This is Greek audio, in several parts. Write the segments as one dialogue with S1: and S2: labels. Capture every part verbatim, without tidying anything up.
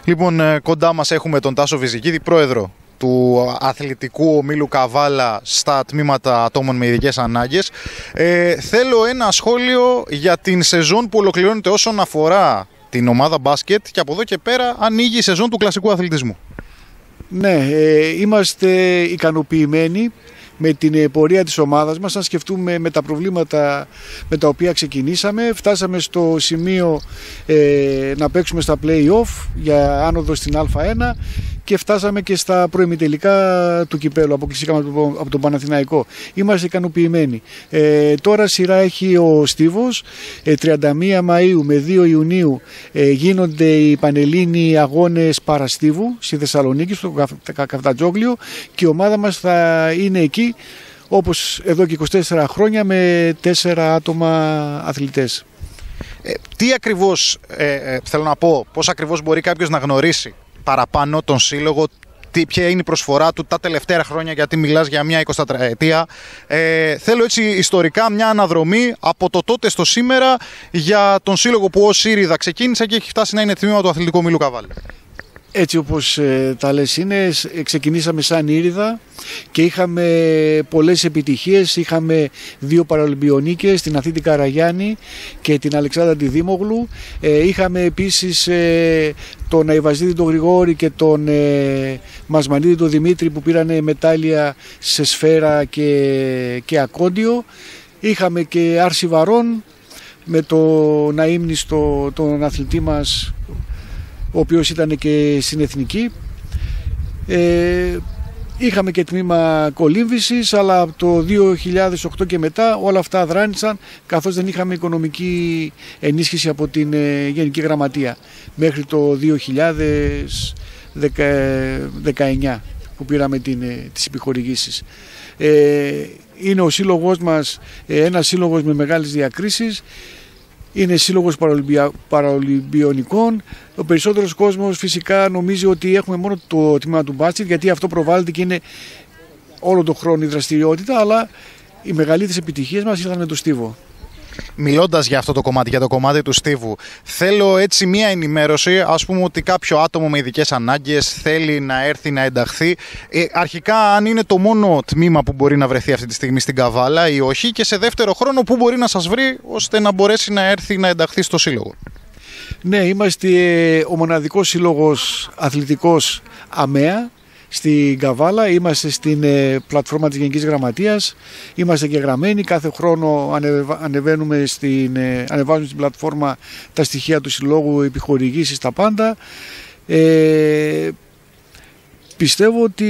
S1: Λοιπόν, κοντά μας έχουμε τον Τάσο Βυζικίδη, πρόεδρο του Αθλητικού Ομίλου Καβάλα στα τμήματα ατόμων με ειδικές ανάγκες. Ε, θέλω ένα σχόλιο για την σεζόν που ολοκληρώνεται όσον αφορά την ομάδα μπάσκετ και από εδώ και πέρα ανοίγει η σεζόν του κλασικού αθλητισμού.
S2: Ναι, ε, είμαστε ικανοποιημένοι με την πορεία της ομάδας μας. Αν σκεφτούμε με τα προβλήματα με τα οποία ξεκινήσαμε, φτάσαμε στο σημείο ε, να παίξουμε στα play-off για άνοδο στην Α1 και φτάσαμε και στα προημιτελικά του κυπέλου, αποκλειστήκαμε από τον Παναθηναϊκό. Είμαστε ικανοποιημένοι. Ε, τώρα σειρά έχει ο Στίβος, ε, τριάντα μία Μαΐου με δύο Ιουνίου ε, γίνονται οι Πανελλήνιοι Αγώνες Παραστίβου στη Θεσσαλονίκη, στο Καφτατζόγλιο, και η ομάδα μας θα είναι εκεί όπως εδώ και είκοσι τέσσερα χρόνια με τέσσερα άτομα αθλητές.
S1: Ε, τι ακριβώς, ε, ε, θέλω να πω, πώς ακριβώς μπορεί κάποιος να γνωρίσει παραπάνω τον σύλλογο, τι, ποια είναι η προσφορά του τα τελευταία χρόνια, γιατί μιλάς για μια εικοσιτετραετία. Ε, θέλω έτσι ιστορικά μια αναδρομή από το τότε στο σήμερα για τον σύλλογο που ως Ήριδα ξεκίνησε και έχει φτάσει να είναι τμήμα του Αθλητικού Ομίλου Καβάλα.
S2: Έτσι όπως ε, τα λες είναι, ξεκινήσαμε σαν Ήριδα και είχαμε πολλές επιτυχίες. Είχαμε δύο παραολυμπιονίκες, την Αθήτη Καραγιάννη και την Αλεξάνδρα Δήμογλου. Ε, είχαμε επίσης ε, τον Αϊβαζίδη τον Γρηγόρη και τον ε, Μασμανίδη τον Δημήτρη που πήραν μετάλλια σε σφαίρα και, και ακόντιο. Είχαμε και Άρση Βαρών με τον αείμνηστο τον αθλητή μας, ο οποίος ήταν και στην Εθνική. Ε, είχαμε και τμήμα κολύμβησης, αλλά από το δύο χιλιάδες οκτώ και μετά όλα αυτά αδράνησαν, καθώς δεν είχαμε οικονομική ενίσχυση από την ε, Γενική Γραμματεία μέχρι το δύο χιλιάδες δεκαεννιά που πήραμε την, ε, τις επιχορηγήσεις. Ε, είναι ο σύλλογος μας ε, ένας σύλλογος με μεγάλες διακρίσεις. Είναι σύλλογος παραολυμπια... παραολυμπιονικών. Ο περισσότερος κόσμος φυσικά νομίζει ότι έχουμε μόνο το τμήμα του μπάσκετ, γιατί αυτό προβάλλεται και είναι όλο τον χρόνο η δραστηριότητα, αλλά οι μεγαλύτερες επιτυχίες μας ήρθαν με το Στίβο.
S1: Μιλώντας για αυτό το κομμάτι, για το κομμάτι του Στίβου, θέλω έτσι μία ενημέρωση. Ας πούμε ότι κάποιο άτομο με ειδικές ανάγκες θέλει να έρθει να ενταχθεί. Ε, αρχικά, αν είναι το μόνο τμήμα που μπορεί να βρεθεί αυτή τη στιγμή στην Καβάλα ή όχι, και σε δεύτερο χρόνο, πού μπορεί να σας βρει ώστε να μπορέσει να έρθει να ενταχθεί στο σύλλογο.
S2: Ναι, είμαστε ο μοναδικός σύλλογος αθλητικός ΑΜΕΑ στην Καβάλα. Είμαστε στην ε, πλατφόρμα της Γενικής Γραμματείας, είμαστε και γραμμένοι, κάθε χρόνο ανεβα... ανεβαίνουμε στην, ε, ανεβάζουμε στην πλατφόρμα τα στοιχεία του συλλόγου, επιχορηγήσεις, τα πάντα. Ε, πιστεύω ότι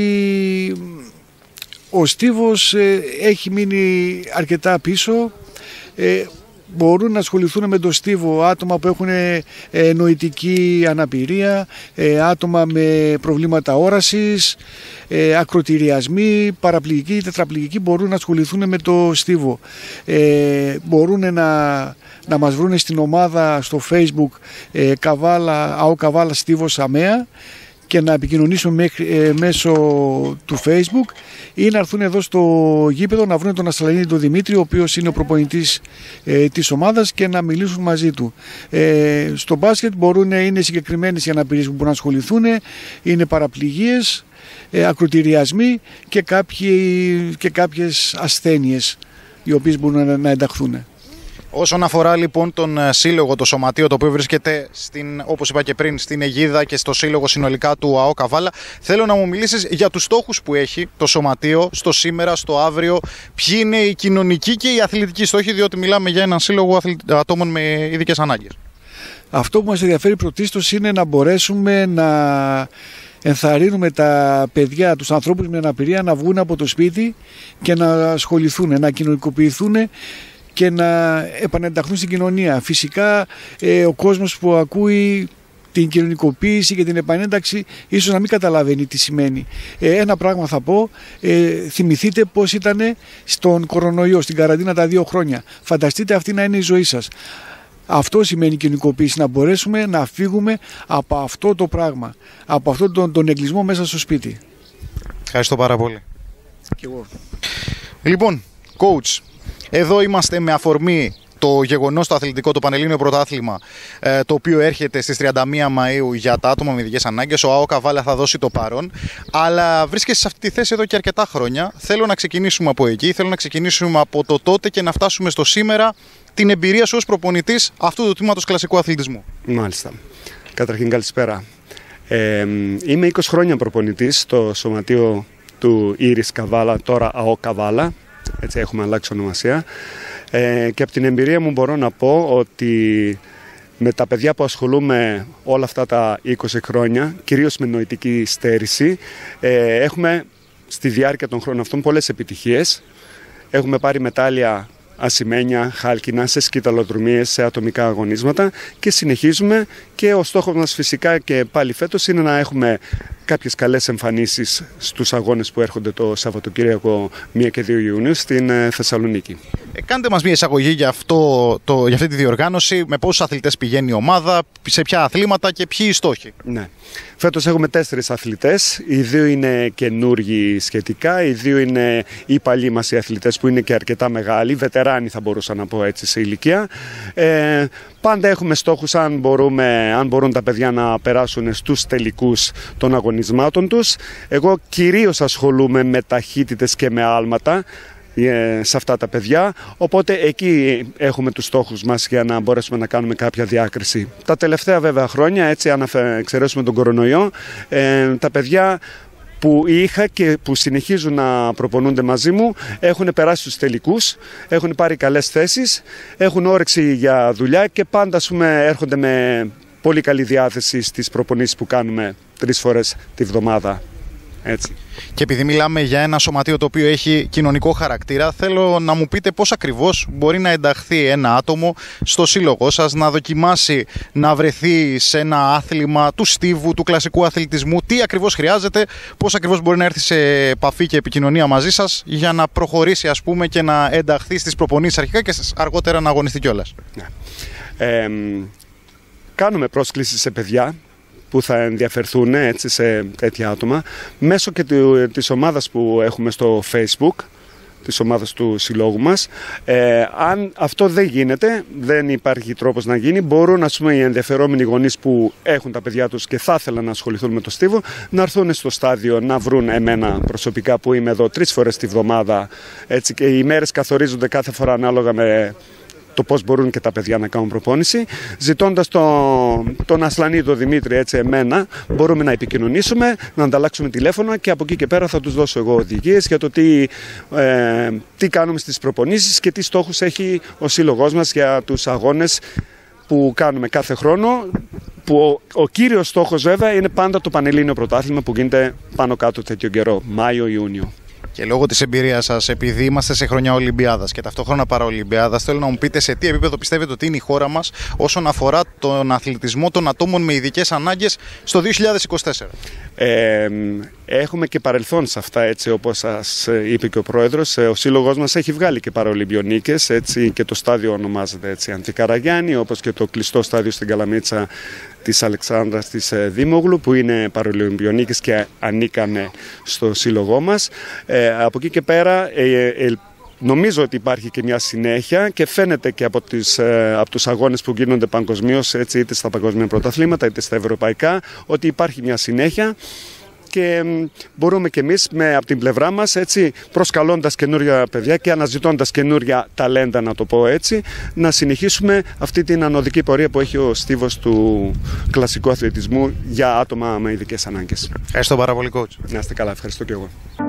S2: ο Στίβος ε, έχει μείνει αρκετά πίσω. Ε, Μπορούν να ασχοληθούν με τον Στίβο άτομα που έχουν ε, νοητική αναπηρία, ε, άτομα με προβλήματα όρασης, ε, ακροτηριασμοί, παραπληγικοί, τετραπληγικοί μπορούν να ασχοληθούν με τον Στίβο. Ε, μπορούν να, να μας βρουν στην ομάδα στο Facebook ε, Καβάλα, ΑΟ Καβάλα Στίβος ΑΜΕΑ και να επικοινωνήσουν μέχρι, ε, μέσω του Facebook, ή να έρθουν εδώ στο γήπεδο να βρουν τον Αστραλίνη τον Δημήτρη, ο οποίος είναι ο προπονητής ε, της ομάδας, και να μιλήσουν μαζί του. Ε, στο μπάσκετ μπορούν, είναι συγκεκριμένες οι αναπηρίες που μπορούν να ασχοληθούν, είναι παραπληγίες, ε, ακροτηριασμοί και, κάποιοι, και κάποιες ασθένειες οι οποίες μπορούν να, να ενταχθούν.
S1: Όσον αφορά λοιπόν τον σύλλογο, το σωματείο το οποίο βρίσκεται, στην, όπως είπα και πριν, στην αιγίδα και στο σύλλογο συνολικά του ΑΟ Καβάλα, θέλω να μου μιλήσεις για τους στόχους που έχει το σωματείο στο σήμερα, στο αύριο. Ποιοι είναι οι κοινωνικοί και οι αθλητικοί στόχοι, διότι μιλάμε για έναν σύλλογο ατόμων με ειδικές ανάγκες. Αυτό που μας ενδιαφέρει πρωτίστως είναι να μπορέσουμε να ενθαρρύνουμε τα παιδιά, τους ανθρώπους με αναπηρία, να βγουν από το σπίτι και να ασχοληθούν, να κοινωνικοποιηθούν και να επανενταχθούν στην κοινωνία. Φυσικά ε, ο κόσμος που ακούει την κοινωνικοποίηση και την επανένταξη ίσως να μην καταλαβαίνει τι σημαίνει. Ε, ένα πράγμα θα πω, ε, θυμηθείτε πώς ήταν στον κορονοϊό, στην καραντίνα τα δύο χρόνια. Φανταστείτε αυτή να είναι η ζωή σας. Αυτό σημαίνει κοινωνικοποίηση, να μπορέσουμε να φύγουμε από αυτό το πράγμα, από αυτόν τον, τον εγκλισμό μέσα στο σπίτι. Ευχαριστώ πάρα πολύ.
S2: Και εγώ.
S1: Λοιπόν, coach, εδώ είμαστε με αφορμή το γεγονός, το αθλητικό, το Πανελλήνιο Πρωτάθλημα, ε, το οποίο έρχεται στις τριάντα μία Μαΐου για τα άτομα με ειδικές ανάγκες. Ο ΑΟ Καβάλα θα δώσει το παρόν, αλλά βρίσκεσαι σε αυτή τη θέση εδώ και αρκετά χρόνια. Θέλω να ξεκινήσουμε από εκεί, θέλω να ξεκινήσουμε από το τότε και να φτάσουμε στο σήμερα, την εμπειρία σου ως προπονητής αυτού του τμήματος κλασικού αθλητισμού.
S3: Μάλιστα. Καταρχήν, καλησπέρα. Ε, είμαι είκοσι χρόνια προπονητής στο σωματείο του Ήρης Καβάλα, τώρα ΑΟ Καβάλα, έτσι έχουμε αλλάξει ονομασία, ε, και από την εμπειρία μου μπορώ να πω ότι με τα παιδιά που ασχολούμαι όλα αυτά τα είκοσι χρόνια, κυρίως με νοητική στέρηση, ε, έχουμε στη διάρκεια των χρόνων αυτών πολλές επιτυχίες. Έχουμε πάρει μετάλλια ασημένια, χάλκινα, σε σκηταλοδρομίες, σε ατομικά αγωνίσματα και συνεχίζουμε, και ο στόχος μας φυσικά και πάλι φέτος είναι να έχουμε κάποιες καλές εμφανίσεις στους αγώνες που έρχονται το Σαββατοκύριακο πρώτη και δύο Ιουνίου στην Θεσσαλονίκη.
S1: Ε, κάντε μας μια εισαγωγή για, αυτό, το, για αυτή τη διοργάνωση, με πόσους αθλητές πηγαίνει η ομάδα, σε ποια αθλήματα και ποιοι οι στόχοι.
S3: Ναι. Φέτος έχουμε τέσσερις αθλητές, οι δύο είναι καινούργοι σχετικά, οι δύο είναι οι παλιοί μας οι αθλητές που είναι και αρκετά μεγάλοι, βετεράνοι θα μπορούσα να πω έτσι σε ηλικία. Ε, πάντα έχουμε στόχους αν, μπορούμε, αν μπορούν τα παιδιά να περάσουν στους τελικούς των αγωνισμάτων τους. Εγώ κυρίως ασχολούμαι με ταχύτητες και με άλματα σε αυτά τα παιδιά, οπότε εκεί έχουμε τους στόχους μας για να μπορέσουμε να κάνουμε κάποια διάκριση. Τα τελευταία βέβαια χρόνια, έτσι αν εξαιρέσουμε τον κορονοϊό, ε, τα παιδιά που είχα και που συνεχίζουν να προπονούνται μαζί μου έχουν περάσει στους τελικούς, έχουν πάρει καλές θέσεις, έχουν όρεξη για δουλειά και πάντα ας πούμε, έρχονται με πολύ καλή διάθεση στις προπονήσεις που κάνουμε τρεις φορές τη βδομάδα. Έτσι.
S1: Και επειδή μιλάμε για ένα σωματείο το οποίο έχει κοινωνικό χαρακτήρα, θέλω να μου πείτε πώς ακριβώς μπορεί να ενταχθεί ένα άτομο στο σύλλογό σας, να δοκιμάσει να βρεθεί σε ένα άθλημα του στίβου, του κλασικού αθλητισμού, τι ακριβώς χρειάζεται, πώς ακριβώς μπορεί να έρθει σε επαφή και επικοινωνία μαζί σας για να προχωρήσει ας πούμε και να ενταχθεί στις προπονήσεις αρχικά και αργότερα να αγωνιστεί κιόλας.
S3: Ναι. Ε, κάνουμε πρόσκληση σε παιδιά που θα ενδιαφερθούν έτσι, σε τέτοια άτομα μέσω και της ομάδας που έχουμε στο Facebook, της ομάδας του συλλόγου μας. Ε, αν αυτό δεν γίνεται, δεν υπάρχει τρόπος να γίνει, μπορούν ας πούμε, οι ενδιαφερόμενοι γονείς που έχουν τα παιδιά τους και θα ήθελαν να ασχοληθούν με το στίβο να έρθουν στο στάδιο να βρουν εμένα προσωπικά που είμαι εδώ τρεις φορές τη βδομάδα, έτσι, και οι μέρες καθορίζονται κάθε φορά ανάλογα με το πώς μπορούν και τα παιδιά να κάνουν προπόνηση. Ζητώντας τον, τον Ασλανίδο Δημήτρη, έτσι εμένα, μπορούμε να επικοινωνήσουμε, να ανταλλάξουμε τηλέφωνα και από εκεί και πέρα θα τους δώσω εγώ οδηγίες για το τι, ε, τι κάνουμε στις προπονήσεις και τι στόχους έχει ο σύλλογός μας για τους αγώνες που κάνουμε κάθε χρόνο. Που ο, ο κύριος στόχος βέβαια είναι πάντα το Πανελλήνιο Πρωτάθλημα που γίνεται πάνω κάτω τέτοιο καιρό, Μάιο-Ιούνιο.
S1: Και λόγω της εμπειρίας σας, επειδή είμαστε σε χρονιά Ολυμπιάδας και ταυτόχρονα παραολυμπιάδας, θέλω να μου πείτε σε τι επίπεδο πιστεύετε ότι είναι η χώρα μας όσον αφορά τον αθλητισμό των ατόμων με ειδικές ανάγκες στο δύο χιλιάδες είκοσι τέσσερα.
S3: Ε, έχουμε και παρελθόν σε αυτά, έτσι όπως σας είπε και ο Πρόεδρος. Ο σύλλογος μας έχει βγάλει και παραολυμπιονίκες, έτσι, και το στάδιο ονομάζεται έτσι Αντικαραγιάννη, όπως και το κλειστό στάδιο στην Καλαμίτσα της Αλεξάνδρας της Δήμογλου που είναι παραολυμπιονίκες και ανήκανε στο σύλλογό μας. Ε, από εκεί και πέρα ε, ε, νομίζω ότι υπάρχει και μια συνέχεια και φαίνεται και από, τις, ε, από τους αγώνες που γίνονται παγκοσμίως, έτσι, είτε στα παγκόσμια πρωταθλήματα είτε στα ευρωπαϊκά, ότι υπάρχει μια συνέχεια. Και μπορούμε και εμείς με, από την πλευρά μας, έτσι, προσκαλώντας καινούρια παιδιά και αναζητώντας καινούρια ταλέντα, να το πω έτσι, να συνεχίσουμε αυτή την ανωδική πορεία που έχει ο στίβος του κλασικού αθλητισμού για άτομα με ειδικές ανάγκες.
S1: Ευχαριστώ πάρα πολύ, coach.
S3: Να είστε καλά, ευχαριστώ και εγώ.